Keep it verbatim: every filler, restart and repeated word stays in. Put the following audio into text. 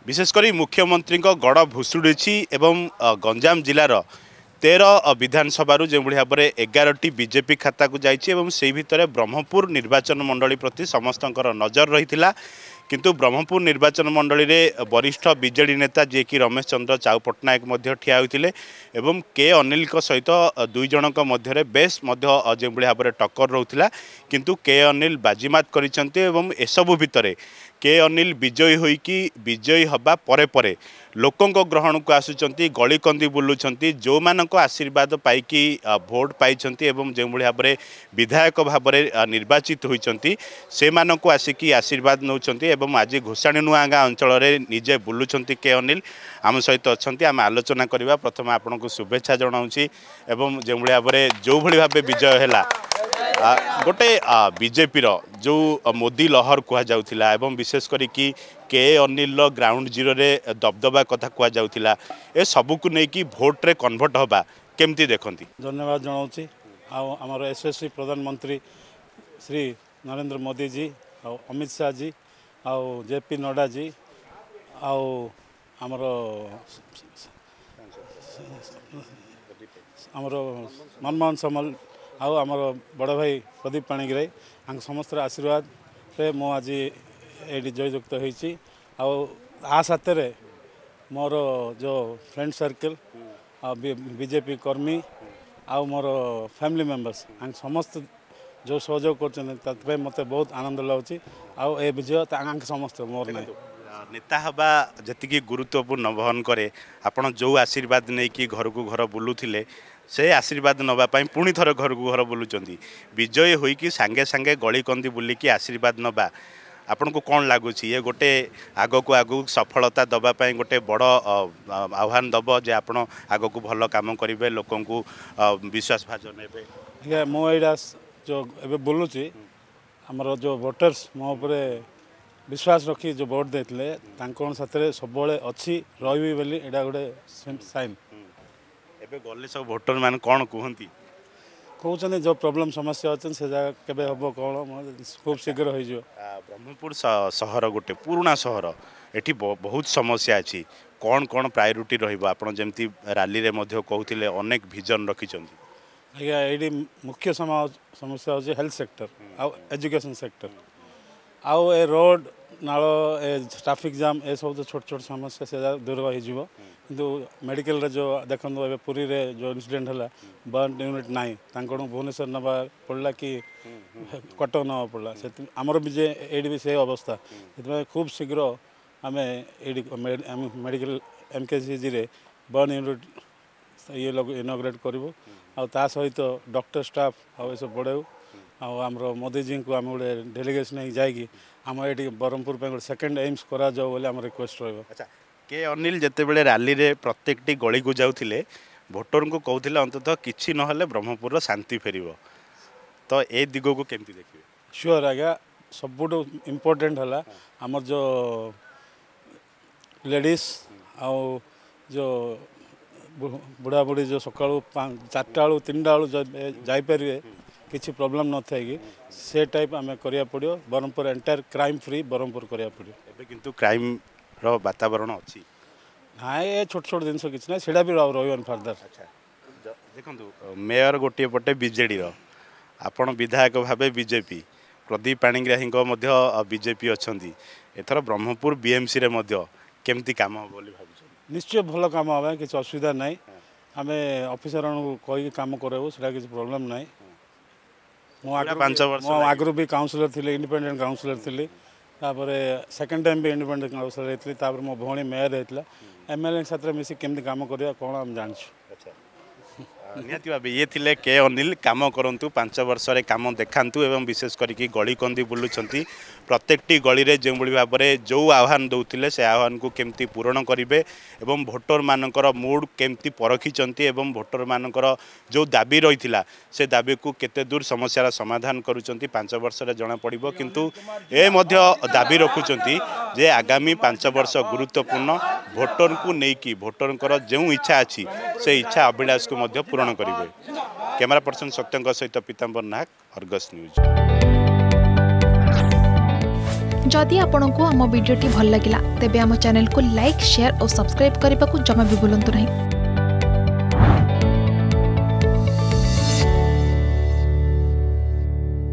विशेषकर मुख्यमंत्री गड़ भुशुड़ी एवं गंजाम जिलार तेरह विधानसभा जो भाव में एगार टी बीजेपी खाता को जाइए से भितर ब्रह्मपुर निर्वाचन मंडली प्रति समस्त नजर रही किंतु ब्रह्मपुर निर्वाचन मंडली रे वरिष्ठ बीजेडी नेता जी कि रमेश चंद्र चाउ पट्टनायक ठिया होते एवं के अनिल सहित दुई जन मध्य बेस जो भाव में टक्कर रोला किंतु के अनिल बाजीमात कर एसबू भितर के अनिल विजयी होइकी विजयी हवा परे परे लोकों ग्रहण को आसुचंती गलीकंदी बुलुचंती जो मानक आशीर्वाद पाइकी भोट पाइचंती एवं जो भाव में विधायक भाव में निर्वाचित होइचंती से मानक आसिकी आशीर्वाद नौचंती एवं आज घोषाणी नुआगाँ अंचल निजे बुलुचंती के अनिल आम सहित अच्छा आम आलोचना करवा प्रथम आपन को शुभेच्छा जनाऊँगी एवं जो भाव में जो भाव विजय है गोटे बीजेपी जो मोदी लहर कहुला एवं विशेष करी के अनिल ग्राउंड जीरो रे दबदबा कथा कहुला ए सबको लेकिन भोट रे कन्वर्ट हवा केमती देखती। धन्यवाद जनाऊँगी आमर यशस्वी प्रधानमंत्री श्री नरेंद्र मोदी जी आ अमित शाह जी आउ जेपी नड्डा जी आमर आमर मनमोहन सामल आउ आमर बड़ भाई प्रदीप पाणिग्राही आंक समस्त आशीर्वाद रे मो आज ये जययुक्त होती आ साथ मोर जो फ्रेंड सर्कल बीजेपी कर्मी आउ मोर फैमिली मेंबर्स आंक समस्त जो सहयोग कर मत बहुत आनंद लगुच आउ ए विजय आंक समस्त मोर नहीं नेता हवा जी गुरुत्वपूर्ण वहन करे आपण जो आशीर्वाद नहीं कि घर को घर बुलूले से आशीर्वाद नापी पुणी थर घर को घर बुलूँ विजय होइकी सांगे सांगे गली कंदी बुलिकी आशीर्वाद नवा आपन को कौन लगुच ये गोटे आग को आगू सफलता दवापाई गोटे बड़ आह्वान दब जे आपण आग को भल काम करेंगे लोक विश्वास भाजन ने मुझा जो ए बुलूची आमर जो वोटर्स मो उपरे विश्वास रखी जो भोट देते साथ सब अच्छी रही बोली एटा गोटे साइन एबे गले सब भोटर मान कौन कहती कहते जो प्रॉब्लम समस्या अच्छे से जगह केबे हम कौन खूब शीघ्र हो ब्रह्मपुर सहर गोटे पुराना सहर एठी बहुत समस्या अच्छी कौन कौन प्रायोरिटी रही जमती रैली रे मध्य कहते अनेक विजन रखिंट आज्ञा ये मुख्य समस्या हूँ हेल्थ सेक्टर आउ एजुकेशन सेक्टर आउ ए रोड नाल ए ट्रैफिक जाम ए सब छोट छोट समस्या से दूर हो किंतु मेडिकल रे जो देखो ए पुरी रे जो इंसिडेंट है बर्न यूनिट नाई भुवनेश्वर नवा पड़ा कि कटक नवा पड़ा से आमर भी जे ये भी से अवस्था से खूब शीघ्र आम मेडिकल एम के सी जी रे बर्न यूनिट ये इनॉग्रेट करूँ आ सहित डॉक्टर स्टाफ आ सब बढ़ाऊ आमर मोदी जी को आम गोटे डेलीगेशन जाकि आम ये ब्रह्मपुर गोटे सेकेंड एम्स करा जाओ बोले आम रिक्वेस्ट रहा। अच्छा के अनिल जिते बड़े रैली रे प्रत्येक टी गली को जाते भोटर को कहते अंततः किसी ना ब्रह्मपुर शांति फेर तो ए दिग को केमती देखिए श्योर आज्ञा सबुठ इम्पोर्टेंट है आमर जो लेडीज आउ जो बुढ़ा बुढ़ी जो सकाळू चार्टा बेलू तीन टा बेलू जापरेंगे किसी प्रोब्लेम न थे कि से टाइप आम करा पड़ो Brahmapur entire crime free Brahmapur करा पड़ो एबे किंतु क्राइम रो वातावरण अच्छी ना ये छोट छोट जिनस किसी ना सीटा भी रही फार्दर। अच्छा देखो मेयर गोटे पटे बीजेडी आपण विधायक भाव बीजेपी प्रदीप पाणिग्राही बीजेपी अच्छा एथर ब्रह्मपुर बीएमसी रे मध्य केमती काम हम बोली भाव निश्चय भल कम हाँ किसी असुविधा ना आम ऑफिसर कहीकि कम कराऊ से किसी प्रोब्लेम ना मो आगु भी काउंसिलर थी इंडिपेंडेंट काउंसिलर थी तापर सेकेंड टाइम भी इंडिपेंडेंट काउंसिलर होती मो भौणी मेयर होता एमएलए साथ मिसी केमती काम करवा कौन आम जानछु। निहाती भाव ये थिले के अनिल काम करंतु पांच वर्ष रे काम देखांतु एवं विशेष करिकी गली कंदी बुलुचंती प्रत्येकटी गली रे जो भाव में जो आह्वान दौले से आह्वान को केमती पूरण करेंगे एवं भोटर मानकर मूड केमती परखिंट एवं भोटर मानकर जो दाबी रही से दाबी को केते दूर समस्यार समाधान करुँच पांच वर्ष रे जना पड़िबो किंतु ए मध्य दाबी रखुचंती जे आगामी पांच वर्ष गुरुत्वपूर्ण भोटर को लेकिन भोटर जो इच्छा अच्छी से इच्छा अभिलाष को मध्य पूरण करेंगे। कैमरा पर्सन सत्यंक सहित पीताम्बर नायक, अर्गस न्यूज। जदि आपंक आम भिडी भल लगा तेब आम चैनल को लाइक शेयर और सब्सक्राइब करने को जमा भी भूलु नहीं।